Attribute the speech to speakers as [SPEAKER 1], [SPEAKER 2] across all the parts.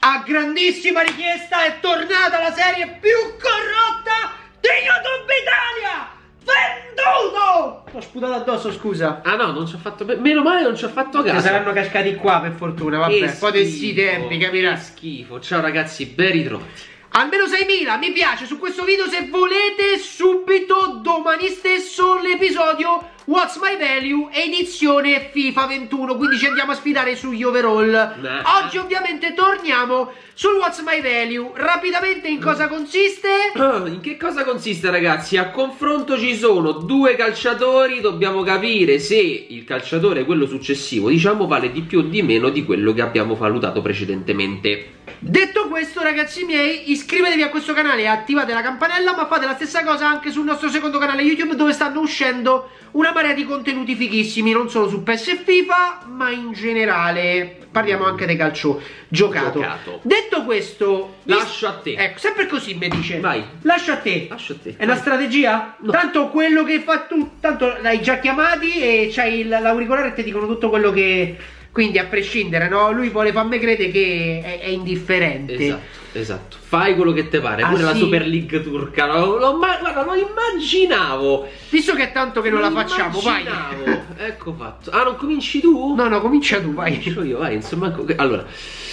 [SPEAKER 1] a grandissima richiesta è tornata la serie più corrotta di YouTube Italia! Venduto! Ho sputato addosso, scusa.
[SPEAKER 2] Ah no, non ci ho fatto. Meno male non ci ho fatto caso.
[SPEAKER 1] Che saranno cascati qua per fortuna, vabbè. Poi dei sti tempi, capirai.
[SPEAKER 2] Che schifo. Ciao ragazzi, ben ritrovati.
[SPEAKER 1] Almeno 6.000 mi piace su questo video se volete subito domani stesso l'episodio What's My Value edizione FIFA 21, quindi ci andiamo a sfidare sugli overall. Oggi ovviamente torniamo sul What's My Value. Rapidamente in cosa consiste?
[SPEAKER 2] In che cosa consiste ragazzi? A confronto ci sono due calciatori, dobbiamo capire se il calciatore, quello successivo, diciamo, vale di più o di meno di quello che abbiamo valutato precedentemente.
[SPEAKER 1] Detto questo ragazzi miei, iscrivetevi a questo canale e attivate la campanella, ma fate la stessa cosa anche sul nostro secondo canale YouTube dove stanno uscendo una marea di contenuti fighissimi, non solo su PES e FIFA, ma in generale. Parliamo anche di calcio giocato. Detto questo,
[SPEAKER 2] lascio a te.
[SPEAKER 1] Ecco, sempre così mi dice.
[SPEAKER 2] Vai.
[SPEAKER 1] Lascio a te.
[SPEAKER 2] Lascio a te.
[SPEAKER 1] È una strategia? No. Tanto quello che fa tu, tanto l'hai già chiamati e c'hai l'auricolare e ti dicono tutto quello che... Quindi a prescindere, no? Lui vuole farmi credere che è indifferente.
[SPEAKER 2] Esatto, esatto. Fai quello che te pare. Pure la Super League turca. Guarda, lo immaginavo.
[SPEAKER 1] Visto che è tanto che non la facciamo, vai.
[SPEAKER 2] Ecco fatto. Ah, non cominci tu?
[SPEAKER 1] No, comincia tu, vai.
[SPEAKER 2] Comincio io, vai. Insomma, allora.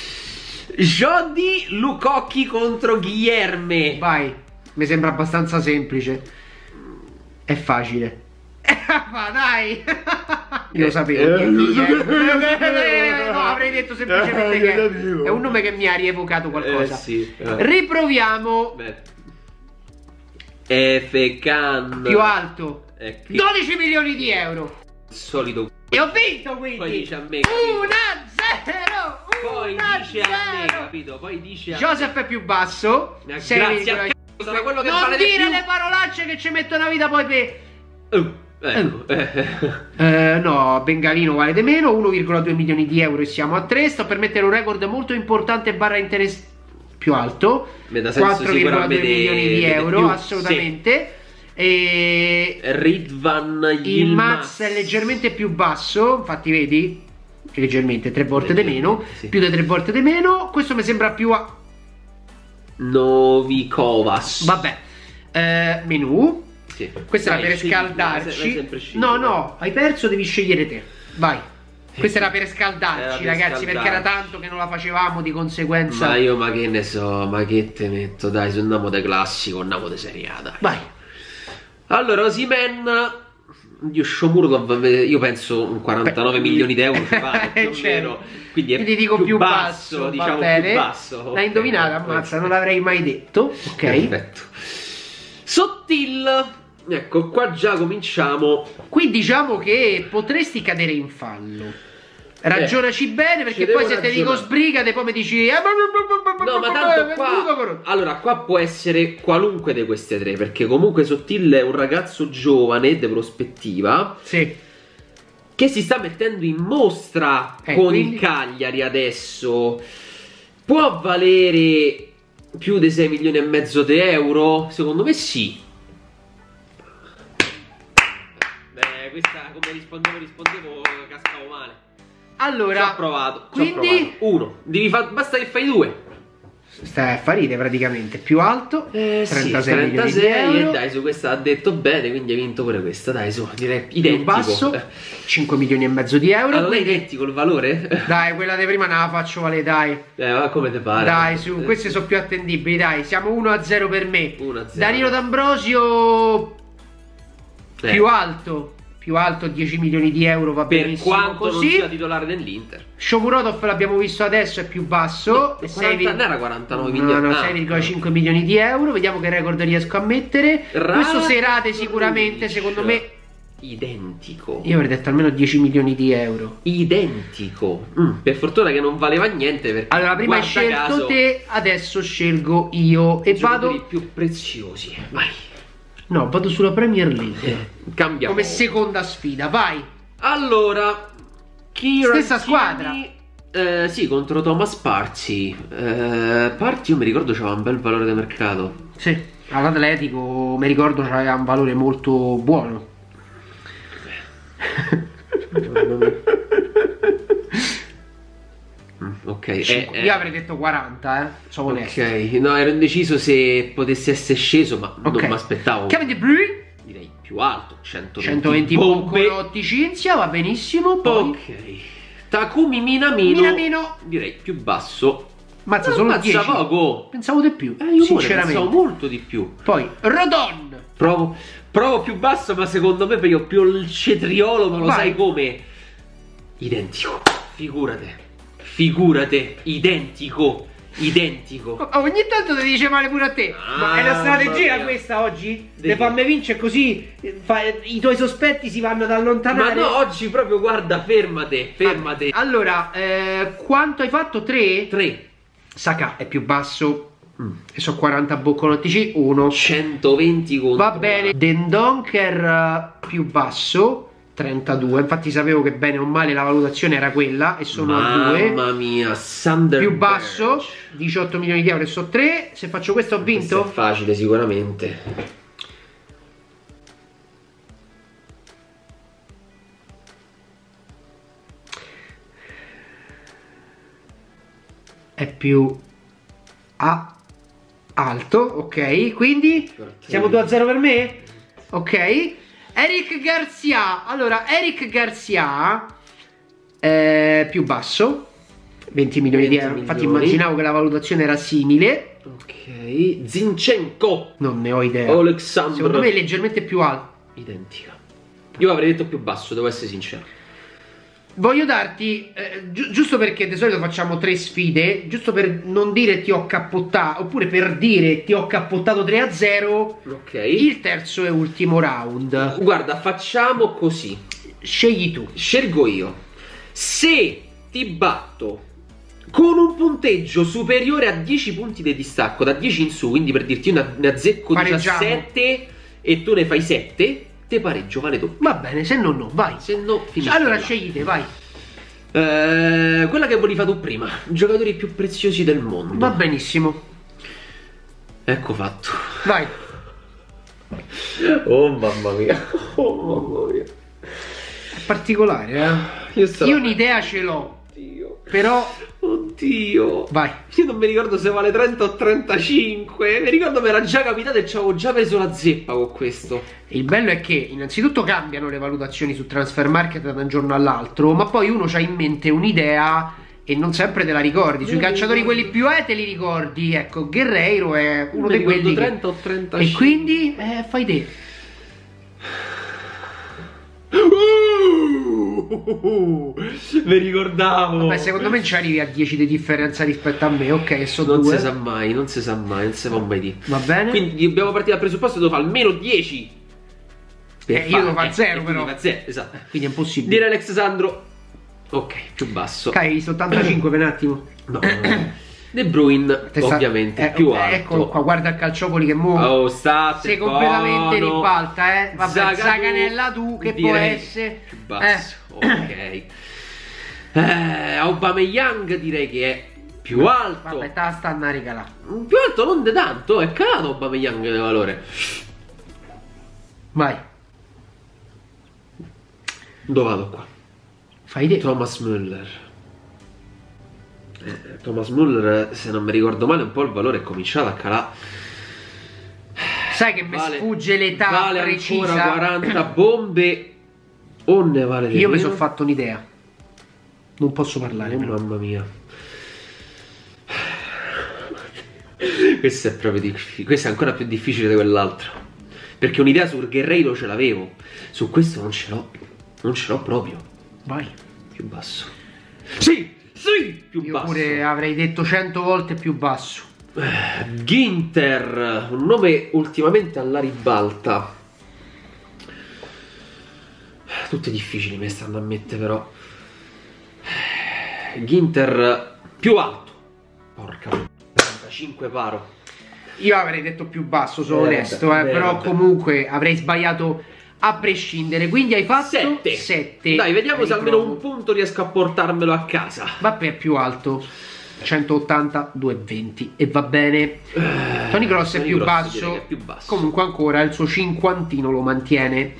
[SPEAKER 2] Jody Lucocchi contro Guilherme.
[SPEAKER 1] Vai. Mi sembra abbastanza semplice. È facile. Ma dai. Io lo sapevo. No, avrei detto semplicemente che è un nome che mi ha rievocato qualcosa.
[SPEAKER 2] Sì.
[SPEAKER 1] Riproviamo.
[SPEAKER 2] Efecan.
[SPEAKER 1] Più alto. 12 milioni di euro.
[SPEAKER 2] Solito.
[SPEAKER 1] E ho vinto quindi.
[SPEAKER 2] Poi dice a me.
[SPEAKER 1] 1-0.
[SPEAKER 2] Poi dice a me, capito? Poi dice a
[SPEAKER 1] Joseph è più basso.
[SPEAKER 2] Grazie a sarà quello che
[SPEAKER 1] non
[SPEAKER 2] vale
[SPEAKER 1] dire
[SPEAKER 2] di più.
[SPEAKER 1] le parolacce che ci mettono a vita poi per...
[SPEAKER 2] Ecco.
[SPEAKER 1] No, Bengalino vale di meno, 1,2 milioni di euro e siamo a 3. Sto per mettere un record molto importante barra interesse più alto, 4,2 milioni di euro, assolutamente.
[SPEAKER 2] Sì. E Ridvan
[SPEAKER 1] Yilmaz è leggermente più basso, infatti vedi? Leggermente, 3 volte di meno, sì. Più di 3 volte di meno. Questo mi sembra più a...
[SPEAKER 2] Novikovas.
[SPEAKER 1] Vabbè, menu.
[SPEAKER 2] Sì.
[SPEAKER 1] Questa era per scaldarci. No, hai perso, devi scegliere te. Vai. Questa era per scaldarci, ragazzi, perché era tanto che non la facevamo, di conseguenza.
[SPEAKER 2] Ma che ne so, ma che te metto? Dai, se andiamo da classico, andiamo da Serie A, dai.
[SPEAKER 1] Vai.
[SPEAKER 2] Allora, Osimhen, Shomurodov, io penso un 49 milioni di euro ci vale, più o meno. Quindi
[SPEAKER 1] dico più basso,
[SPEAKER 2] diciamo
[SPEAKER 1] bene.
[SPEAKER 2] Più basso.
[SPEAKER 1] L'hai indovinata, ammazza, non l'avrei mai detto. Ok.
[SPEAKER 2] Perfetto. Sottil. Ecco, qua già cominciamo.
[SPEAKER 1] Qui diciamo che potresti cadere in fallo. Ragionaci bene, perché poi se te dico sbrigate poi mi dici
[SPEAKER 2] no, ma tanto qua... Allora, qua può essere qualunque di queste tre, perché comunque Sottil è un ragazzo giovane, di prospettiva.
[SPEAKER 1] Sì.
[SPEAKER 2] Che si sta mettendo in mostra con il Cagliari adesso. Può valere più di 6 milioni e mezzo di euro? Secondo me sì. Questa come rispondevo cascavo male.
[SPEAKER 1] Allora,
[SPEAKER 2] ci ho provato.
[SPEAKER 1] Quindi
[SPEAKER 2] uno. Basta che fai 2.
[SPEAKER 1] Stai a farire praticamente. Più alto, 36 milioni di euro.
[SPEAKER 2] E dai, su questa ha detto bene, quindi hai vinto pure questa. Dai, su, direi identico.
[SPEAKER 1] Più basso, 5 milioni e mezzo di euro.
[SPEAKER 2] Allora è identico il valore?
[SPEAKER 1] Dai, quella di prima non la faccio valere, dai.
[SPEAKER 2] Ma come te pare?
[SPEAKER 1] Dai, su, queste sono più attendibili, dai. Siamo 1-0 per me.
[SPEAKER 2] 1-0.
[SPEAKER 1] Danilo D'Ambrosio più alto 10 milioni di euro, va benissimo.
[SPEAKER 2] Per quanto
[SPEAKER 1] così.
[SPEAKER 2] Non sia titolare dell'Inter.
[SPEAKER 1] Shomurodov l'abbiamo visto adesso, è più basso.
[SPEAKER 2] Non era 49 milioni.
[SPEAKER 1] No, 6,5 milioni di euro. Vediamo che record riesco a mettere. Questo Serate sicuramente, secondo me.
[SPEAKER 2] Identico.
[SPEAKER 1] Io avrei detto almeno 10 milioni di euro.
[SPEAKER 2] Identico. Per fortuna che non valeva niente, perché
[SPEAKER 1] allora prima hai scelto te, adesso scelgo io. E vado
[SPEAKER 2] i più preziosi. Vai.
[SPEAKER 1] No, vado sulla Premier League.
[SPEAKER 2] Cambia
[SPEAKER 1] come seconda sfida, vai.
[SPEAKER 2] Allora,
[SPEAKER 1] stessa squadra.
[SPEAKER 2] Sì, contro Thomas Partey. Partey io mi ricordo c'aveva un bel valore di mercato.
[SPEAKER 1] Sì, all'Atletico mi ricordo c'aveva un valore molto buono.
[SPEAKER 2] ok.
[SPEAKER 1] Io avrei detto 40, sono onesto.
[SPEAKER 2] Ok, no, ero indeciso se potesse essere sceso, ma non mi aspettavo.
[SPEAKER 1] Kevin De Bruyne.
[SPEAKER 2] Direi più alto,
[SPEAKER 1] 120 Boccolotti Cinzia, va benissimo. Poi
[SPEAKER 2] ok. Takumi Minamino. Direi più basso.
[SPEAKER 1] Mazza, solo 10.
[SPEAKER 2] Poco.
[SPEAKER 1] Pensavo di più,
[SPEAKER 2] Io
[SPEAKER 1] sinceramente.
[SPEAKER 2] pensavo molto di più.
[SPEAKER 1] Poi Rodon.
[SPEAKER 2] Provo più basso, ma secondo me perché ho più il cetriolo, ma lo
[SPEAKER 1] Vai.
[SPEAKER 2] sai come? Identico. Figurate, identico.
[SPEAKER 1] Ogni tanto ti dice male pure a te. Ma è una strategia questa oggi? Te fammi vincere così i tuoi sospetti si vanno ad allontanare.
[SPEAKER 2] Ma no, oggi proprio guarda, fermate.
[SPEAKER 1] Allora, quanto hai fatto? 3?
[SPEAKER 2] 3.
[SPEAKER 1] Saka è più basso. E so 40 Boccolotti 1.
[SPEAKER 2] 120 contro.
[SPEAKER 1] Va bene. Dendonker più basso. 32, infatti sapevo che bene o male la valutazione era quella e sono a 2.
[SPEAKER 2] Mamma mia, Sander
[SPEAKER 1] più basso, 18 milioni di euro e so 3. Se faccio questo ho vinto?
[SPEAKER 2] Questo è facile sicuramente.
[SPEAKER 1] È più alto, ok, quindi siamo 2-0 per me? Ok. Eric Garcia. Allora, Eric Garcia più basso, 20 milioni di euro. Infatti immaginavo che la valutazione era simile.
[SPEAKER 2] Ok. Zinchenko.
[SPEAKER 1] Non ne ho idea.
[SPEAKER 2] Alexandro.
[SPEAKER 1] Secondo me è leggermente più alto.
[SPEAKER 2] Identica. Io avrei detto più basso, devo essere sincero.
[SPEAKER 1] Voglio darti, giusto perché di solito facciamo 3 sfide, giusto per non dire ti ho cappottato, oppure per dire ti ho cappottato 3-0,
[SPEAKER 2] ok.
[SPEAKER 1] Il terzo e ultimo round.
[SPEAKER 2] Guarda, facciamo così.
[SPEAKER 1] Scegli tu.
[SPEAKER 2] Scelgo io. Se ti batto con un punteggio superiore a 10 punti di distacco, da 10 in su, quindi per dirti ne azzecco 17 e tu ne fai 7, te pareggio, vale doppio.
[SPEAKER 1] Va bene, se no vai.
[SPEAKER 2] Se no finisce.
[SPEAKER 1] Allora
[SPEAKER 2] là.
[SPEAKER 1] scegli te, vai.
[SPEAKER 2] Quella che volevi fare tu prima. Giocatori più preziosi del mondo.
[SPEAKER 1] Va benissimo.
[SPEAKER 2] Ecco fatto.
[SPEAKER 1] Vai.
[SPEAKER 2] Oh mamma mia. Oh mamma mia.
[SPEAKER 1] È particolare, Io un'idea ce l'ho.
[SPEAKER 2] Oddio.
[SPEAKER 1] Però
[SPEAKER 2] Oddio.
[SPEAKER 1] vai.
[SPEAKER 2] Io non mi ricordo se vale 30 o 35. Mi ricordo mi era già capitato e ci avevo già preso la zeppa con questo.
[SPEAKER 1] Il bello è che innanzitutto cambiano le valutazioni su Transfer Market da un giorno all'altro, ma poi uno c'ha in mente un'idea e non sempre te la ricordi. Sui calciatori quelli più te li ricordi. Ecco, Guerreiro è uno di quelli
[SPEAKER 2] 30 o 35.
[SPEAKER 1] E quindi fai te.
[SPEAKER 2] Mi ricordavo.
[SPEAKER 1] Vabbè, secondo me ci arrivi a 10 di differenza rispetto a me. Ok, sono
[SPEAKER 2] Non
[SPEAKER 1] 2.
[SPEAKER 2] si sa mai, non si può mai dire.
[SPEAKER 1] Va bene.
[SPEAKER 2] Quindi dobbiamo partire dal presupposto che devo fare almeno 10.
[SPEAKER 1] Io devo fare 0 però.
[SPEAKER 2] Fa 0, esatto.
[SPEAKER 1] Quindi è impossibile.
[SPEAKER 2] Dire Alexandro. Ok, più basso.
[SPEAKER 1] Hai visto 85 per un attimo.
[SPEAKER 2] No. De Bruyne, ovviamente, più alto.
[SPEAKER 1] Eccolo qua, guarda il Calciopoli che muove.
[SPEAKER 2] Oh, state
[SPEAKER 1] sei completamente ribalta, Vabbè, Zaganella tu, che può essere
[SPEAKER 2] più basso. Ok. Aubameyang direi che è più alto.
[SPEAKER 1] Vabbè, te la stanno a regalare.
[SPEAKER 2] Più alto non de tanto, è calato Aubameyang di valore.
[SPEAKER 1] Vai.
[SPEAKER 2] Dove vado qua?
[SPEAKER 1] Fai te.
[SPEAKER 2] Thomas Müller. Thomas Müller, se non mi ricordo male, un po' il valore è cominciato a calare.
[SPEAKER 1] Sai che mi sfugge l'età
[SPEAKER 2] vale
[SPEAKER 1] precisa.
[SPEAKER 2] Ancora 40 bombe o ne vale di
[SPEAKER 1] Io
[SPEAKER 2] meno?
[SPEAKER 1] mi sono fatto un'idea. Non posso parlare.
[SPEAKER 2] Mamma mia. Questo è proprio difficile. Questo è ancora più difficile di quell'altro. Perché un'idea sul Guerreiro ce l'avevo. Su questo non ce l'ho. Non ce l'ho proprio.
[SPEAKER 1] Vai.
[SPEAKER 2] Più basso. Sì, più
[SPEAKER 1] Io
[SPEAKER 2] basso.
[SPEAKER 1] pure avrei detto 100 volte più basso.
[SPEAKER 2] Ginter, un nome ultimamente alla ribalta. Tutte difficili mi stanno a mettere però. Ginter più alto. Porca 35 paro.
[SPEAKER 1] Io avrei detto più basso, sono onesto, però comunque avrei sbagliato a prescindere. Quindi hai fatto 7.
[SPEAKER 2] Dai, vediamo se almeno un punto riesco a portarmelo a casa.
[SPEAKER 1] Vabbè, è più alto. 180, 220 e va bene. Toni Kroos è più basso. Comunque ancora il suo cinquantino lo mantiene.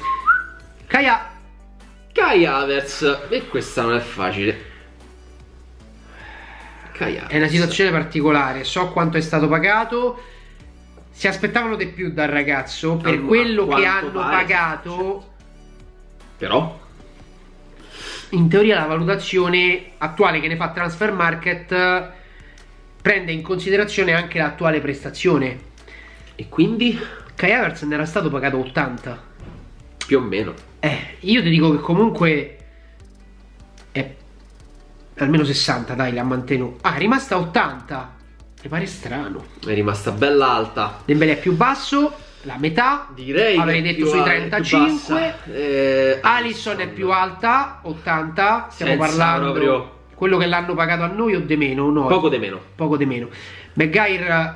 [SPEAKER 2] Kai Havertz. E questa non è facile. Kai Havertz.
[SPEAKER 1] È una situazione particolare. So quanto è stato pagato. Si aspettavano di più dal ragazzo per quello che hanno pagato.
[SPEAKER 2] Però
[SPEAKER 1] in teoria la valutazione attuale che ne fa Transfermarkt prende in considerazione anche l'attuale prestazione.
[SPEAKER 2] E quindi?
[SPEAKER 1] Kai Havertz ne era stato pagato 80.
[SPEAKER 2] Più o meno.
[SPEAKER 1] Io ti dico che comunque è almeno 60, dai, l'ha mantenuto. Ah, è rimasta a 80. Mi pare strano.
[SPEAKER 2] È rimasta bella alta.
[SPEAKER 1] Dembélé è più basso, la metà.
[SPEAKER 2] Direi
[SPEAKER 1] avrei
[SPEAKER 2] che
[SPEAKER 1] detto sui 35. Alisson è più alta, 80. Stiamo parlando
[SPEAKER 2] proprio
[SPEAKER 1] quello che l'hanno pagato a noi o di meno? No,
[SPEAKER 2] poco di meno.
[SPEAKER 1] Poco di meno. Maguire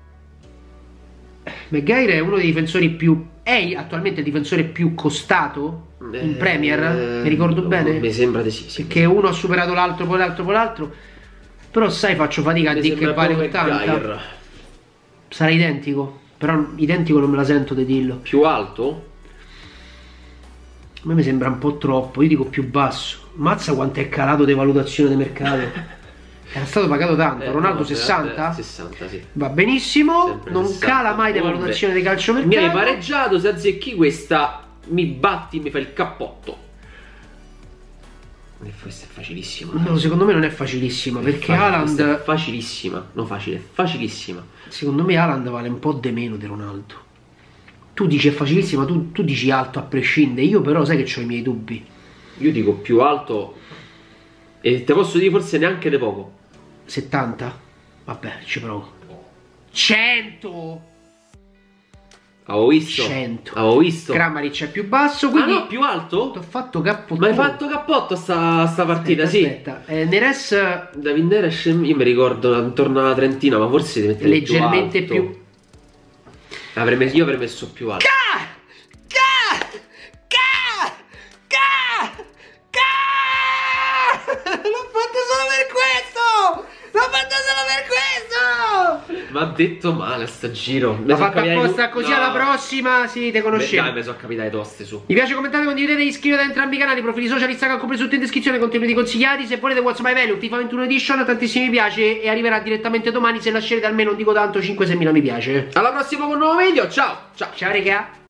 [SPEAKER 1] è uno dei difensori più. È attualmente il difensore più costato in Premier? Mi ricordo bene?
[SPEAKER 2] Mi sembra di sì.
[SPEAKER 1] Perché uno ha superato l'altro, poi l'altro, poi l'altro. Però sai, faccio fatica a dire che vale 80. Sarà identico. Però identico non me la sento di dirlo.
[SPEAKER 2] Più alto?
[SPEAKER 1] A me mi sembra un po' troppo. Io dico più basso. Mazza quanto è calato di valutazione di mercato. Era stato pagato tanto. Ronaldo 60?
[SPEAKER 2] 60, sì.
[SPEAKER 1] Va benissimo.
[SPEAKER 2] Sempre
[SPEAKER 1] non
[SPEAKER 2] 60.
[SPEAKER 1] cala mai di valutazione di calciomercato.
[SPEAKER 2] Mi hai pareggiato. Se azzecchi questa, mi batti, mi fai il cappotto. Questa è facilissima.
[SPEAKER 1] No, secondo me non è facilissima. Perché Haaland
[SPEAKER 2] è facilissima. No, facile, facilissima.
[SPEAKER 1] Secondo me Haaland vale un po' di meno di Ronaldo. Tu dici è facilissima, tu dici alto a prescindere. Io però sai che ho i miei dubbi.
[SPEAKER 2] Io dico più alto. E te posso dire forse neanche di poco.
[SPEAKER 1] 70? Vabbè, ci provo. 100!
[SPEAKER 2] Avevo visto.
[SPEAKER 1] 100.
[SPEAKER 2] Avevo visto.
[SPEAKER 1] Kramaric è più basso, quindi...
[SPEAKER 2] Ah no, più alto?
[SPEAKER 1] Ti ho fatto cappotto.
[SPEAKER 2] Ma hai fatto cappotto sta partita,
[SPEAKER 1] aspetta,
[SPEAKER 2] sì.
[SPEAKER 1] Aspetta, Neres...
[SPEAKER 2] David Neres, io mi ricordo intorno alla trentina, ma forse devi mettere
[SPEAKER 1] leggermente
[SPEAKER 2] più alto. Io avrei messo più alto.
[SPEAKER 1] L'ho fatto solo per questo! L'ho fatto solo per questo!
[SPEAKER 2] Ma ha detto male sta giro.
[SPEAKER 1] L'ho fatto apposta così alla prossima. Sì, te conoscevo.
[SPEAKER 2] Dai, mi sono capitate toste su.
[SPEAKER 1] Mi piace, commentate, condividete, iscrivetevi a entrambi i canali, profili social, Instagram compresi tutto in descrizione, contenuti consigliati. Se volete What's My Value, FIFA 21 Edition, tantissimi mi piace e arriverà direttamente domani se lascerete almeno, non dico tanto, 5-6 mila mi piace.
[SPEAKER 2] Alla prossima con un nuovo video, ciao!
[SPEAKER 1] Ciao raga!